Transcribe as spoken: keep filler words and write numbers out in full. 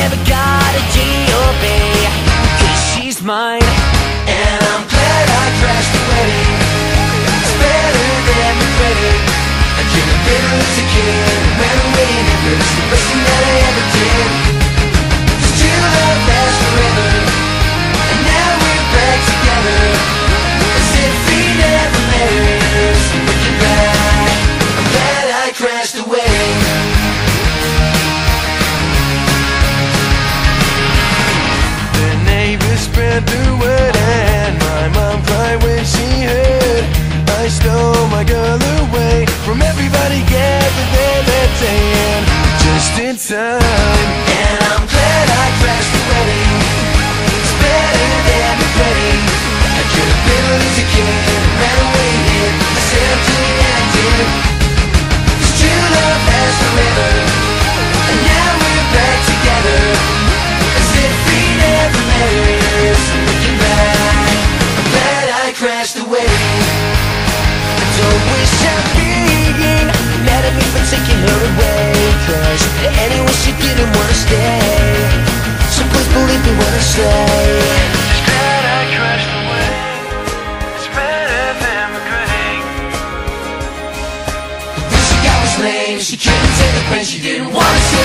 never got a G or B, 'cause she's mine. And I'm glad I crashed the wedding. It's better than regretting. I could have been as a kid, ran away and it was the best thing that I ever did. 'Cause true love lasts forever, and now we're back together, as if we never met. So looking back, I'm glad I crashed the wedding. The neighbors spread the word and my mom cried when she heard I stole my girl away from everybody gathered there that day, and just in time. And I'm glad I crashed the wedding. It's better than regretting. I could have been as a kid, ran away and hid myself to the ending. 'Cause true love lasts forever, and now we're back together, as if we never met. So looking back, I'm glad I crashed the wedding. I don't wish I'd been mad at me for taking her away, 'cause anyway she didn't wanna stay. So please believe me when I say, It's glad I crashed the wedding. It's better than regretting. when she got was lame, she couldn't take the pain, she didn't wanna see